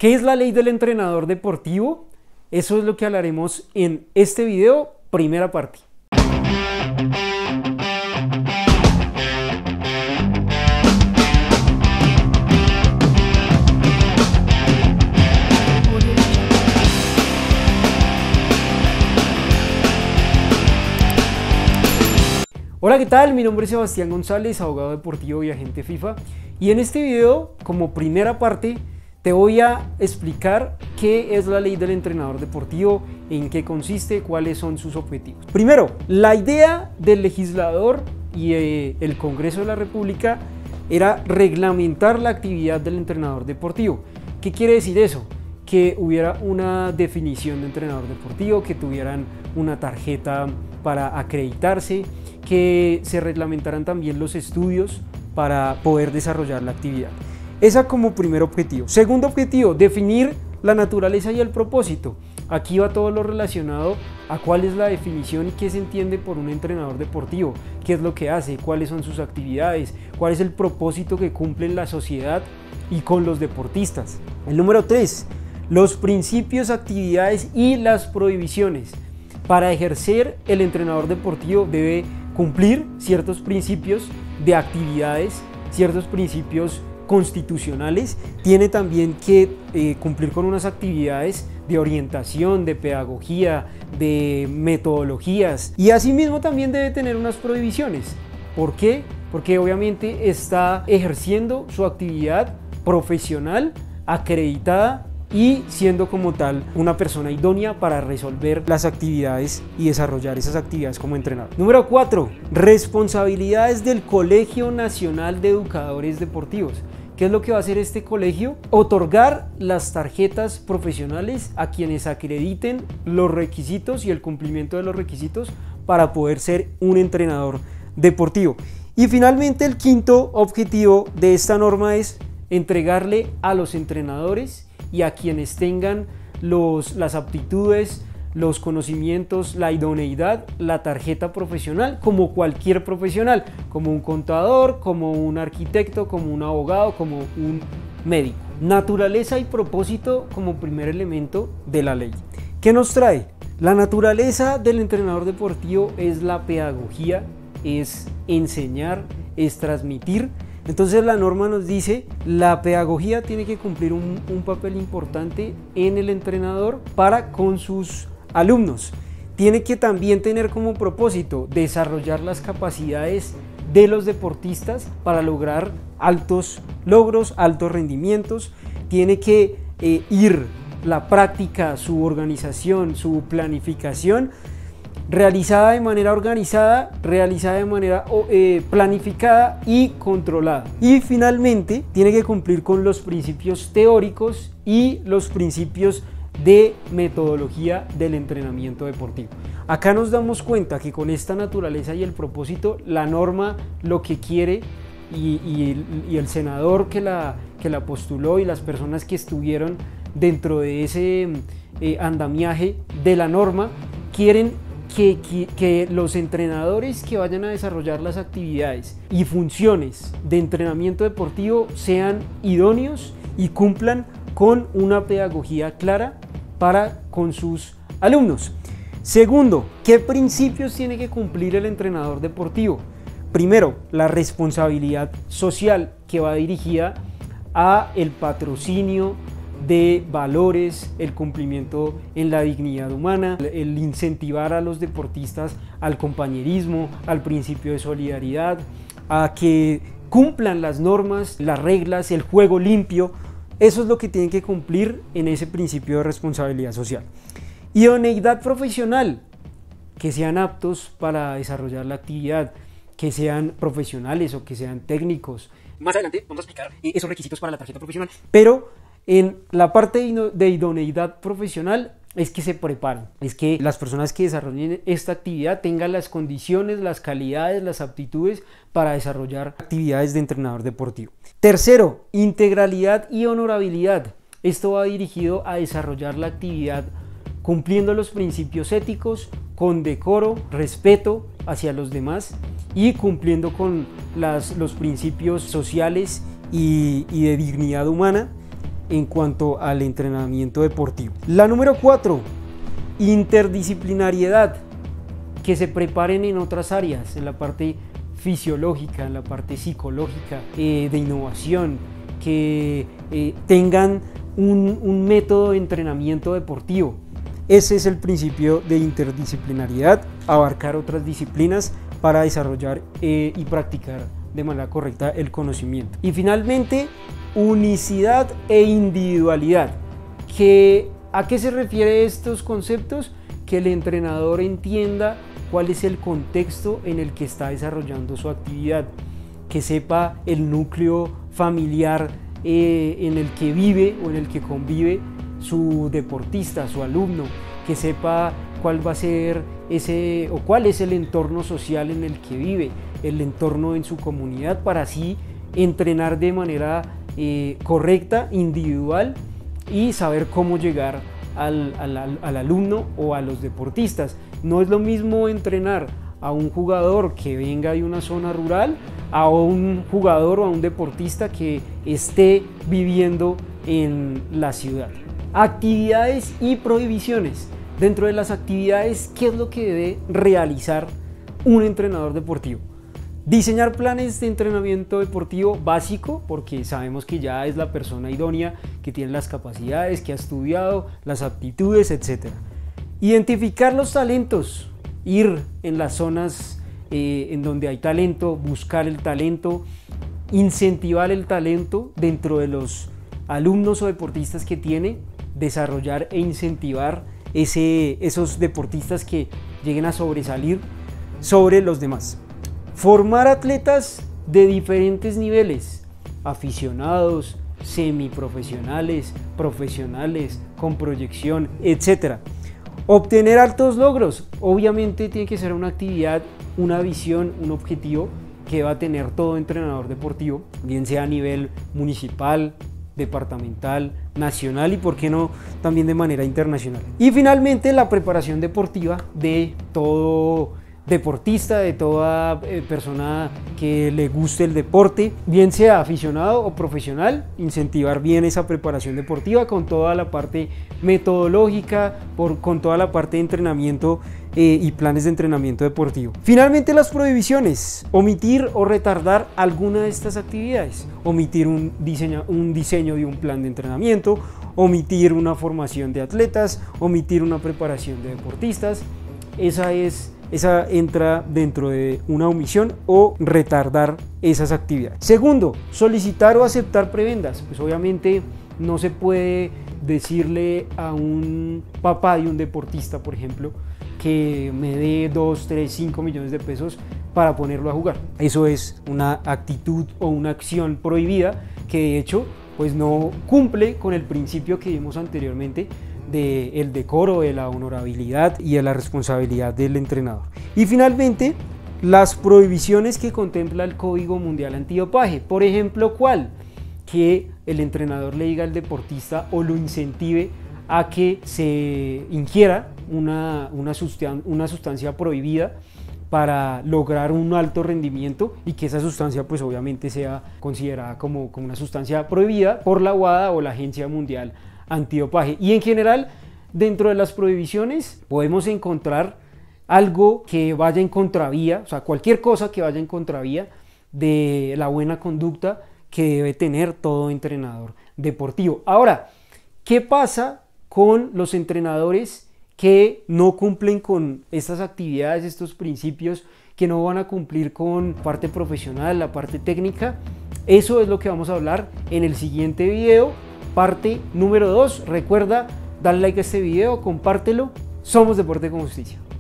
¿Qué es la ley del entrenador deportivo? Eso es lo que hablaremos en este video, primera parte. Hola, ¿qué tal? Mi nombre es Sebastián González, abogado deportivo y agente FIFA. Y en este video, como primera parte, te voy a explicar qué es la ley del entrenador deportivo, en qué consiste, cuáles son sus objetivos. Primero, la idea del legislador y el Congreso de la República era reglamentar la actividad del entrenador deportivo. ¿Qué quiere decir eso? Que hubiera una definición de entrenador deportivo, que tuvieran una tarjeta para acreditarse, que se reglamentaran también los estudios para poder desarrollar la actividad. Esa como primer objetivo. Segundo objetivo, definir la naturaleza y el propósito. Aquí va todo lo relacionado a cuál es la definición y qué se entiende por un entrenador deportivo, qué es lo que hace, cuáles son sus actividades, cuál es el propósito que cumple en la sociedad y con los deportistas. El número 3, los principios, actividades y las prohibiciones. Para ejercer, el entrenador deportivo debe cumplir ciertos principios de actividades, ciertos principios constitucionales, tiene también que cumplir con unas actividades de orientación, de pedagogía, de metodologías, y asimismo también debe tener unas prohibiciones. ¿Por qué? Porque obviamente está ejerciendo su actividad profesional, acreditada y siendo como tal una persona idónea para resolver las actividades y desarrollar esas actividades como entrenador. Número 4, responsabilidades del Colegio Nacional de Educadores Deportivos. ¿Qué es lo que va a hacer este colegio? Otorgar las tarjetas profesionales a quienes acrediten los requisitos y el cumplimiento de los requisitos para poder ser un entrenador deportivo. Y finalmente, el quinto objetivo de esta norma es entregarle a los entrenadores y a quienes tengan las aptitudes, los conocimientos, la idoneidad, la tarjeta profesional, como cualquier profesional, como un contador, como un arquitecto, como un abogado, como un médico. Naturaleza y propósito como primer elemento de la ley. ¿Qué nos trae? La naturaleza del entrenador deportivo es la pedagogía, es enseñar, es transmitir. Entonces la norma nos dice, la pedagogía tiene que cumplir un papel importante en el entrenador para con sus alumnos. Tiene que también tener como propósito desarrollar las capacidades de los deportistas para lograr altos logros, altos rendimientos. Tiene que ir la práctica, su organización, su planificación, realizada de manera organizada, realizada de manera planificada y controlada. Y finalmente tiene que cumplir con los principios teóricos y los principios de metodología del entrenamiento deportivo. Acá nos damos cuenta que con esta naturaleza y el propósito, la norma lo que quiere y el senador que la postuló y las personas que estuvieron dentro de ese andamiaje de la norma quieren que los entrenadores que vayan a desarrollar las actividades y funciones de entrenamiento deportivo sean idóneos y cumplan con una pedagogía clara para con sus alumnos. Segundo, ¿qué principios tiene que cumplir el entrenador deportivo? Primero, la responsabilidad social, que va dirigida a el patrocinio de valores, el cumplimiento en la dignidad humana, el incentivar a los deportistas al compañerismo, al principio de solidaridad, a que cumplan las normas, las reglas, el juego limpio. Eso es lo que tienen que cumplir en ese principio de responsabilidad social. Idoneidad profesional, que sean aptos para desarrollar la actividad, que sean profesionales o que sean técnicos. Más adelante vamos a explicar esos requisitos para la tarjeta profesional, pero en la parte de idoneidad profesional es que se preparen, es que las personas que desarrollen esta actividad tengan las condiciones, las calidades, las aptitudes para desarrollar actividades de entrenador deportivo. Tercero, integralidad y honorabilidad. Esto va dirigido a desarrollar la actividad cumpliendo los principios éticos, con decoro, respeto hacia los demás y cumpliendo con los principios sociales y de dignidad humana. en cuanto al entrenamiento deportivo. La número 4, interdisciplinariedad, que se preparen en otras áreas, en la parte fisiológica, en la parte psicológica, de innovación, que tengan un método de entrenamiento deportivo. Ese es el principio de interdisciplinariedad, abarcar otras disciplinas para desarrollar y practicar de manera correcta el conocimiento. Y finalmente, unicidad e individualidad. ¿A qué se refiere estos conceptos? Que el entrenador entienda cuál es el contexto en el que está desarrollando su actividad, que sepa el núcleo familiar en el que vive o en el que convive su deportista, su alumno, que sepa cuál va a ser cuál es el entorno social en el que vive, el entorno en su comunidad, para así entrenar de manera correcta, individual, y saber cómo llegar al alumno o a los deportistas. No es lo mismo entrenar a un jugador que venga de una zona rural a un jugador o a un deportista que esté viviendo en la ciudad. Actividades y prohibiciones. Dentro de las actividades, ¿qué es lo que debe realizar un entrenador deportivo? Diseñar planes de entrenamiento deportivo básico, porque sabemos que ya es la persona idónea, que tiene las capacidades, que ha estudiado, las aptitudes, etc. Identificar los talentos, ir en las zonas en donde hay talento, buscar el talento, incentivar el talento dentro de los alumnos o deportistas que tiene, desarrollar e incentivar esos deportistas que lleguen a sobresalir sobre los demás. Formar atletas de diferentes niveles, aficionados, semiprofesionales, profesionales, con proyección, etc. Obtener altos logros. Obviamente tiene que ser una actividad, una visión, un objetivo que va a tener todo entrenador deportivo, bien sea a nivel municipal, departamental, nacional y por qué no también de manera internacional. Y finalmente la preparación deportiva de todo deportista, de toda persona que le guste el deporte, bien sea aficionado o profesional, incentivar bien esa preparación deportiva con toda la parte metodológica, con toda la parte de entrenamiento y planes de entrenamiento deportivo. Finalmente, las prohibiciones: omitir o retardar alguna de estas actividades, omitir un diseño de un plan de entrenamiento, omitir una formación de atletas, omitir una preparación de deportistas. Esa entra dentro de una omisión o retardar esas actividades. Segundo, solicitar o aceptar prebendas. Pues obviamente no se puede decirle a un papá de un deportista, por ejemplo, que me dé 2, 3, 5 millones de pesos para ponerlo a jugar. Eso es una actitud o una acción prohibida que de hecho pues no cumple con el principio que vimos anteriormente del decoro, de la honorabilidad y de la responsabilidad del entrenador. Y finalmente, las prohibiciones que contempla el Código Mundial Antidopaje. Por ejemplo, ¿cuál? Que el entrenador le diga al deportista o lo incentive a que se ingiera una sustancia prohibida para lograr un alto rendimiento, y que esa sustancia pues obviamente sea considerada como una sustancia prohibida por la WADA o la Agencia Mundial Antidopaje. Y en general, dentro de las prohibiciones podemos encontrar algo que vaya en contravía, o sea, cualquier cosa que vaya en contravía de la buena conducta que debe tener todo entrenador deportivo. Ahora, ¿qué pasa con los entrenadores que no cumplen con estas actividades, estos principios, que no van a cumplir con la parte profesional, la parte técnica? Eso es lo que vamos a hablar en el siguiente video. Parte número 2. Recuerda, dale like a este video, compártelo. Somos Deporte con Justicia.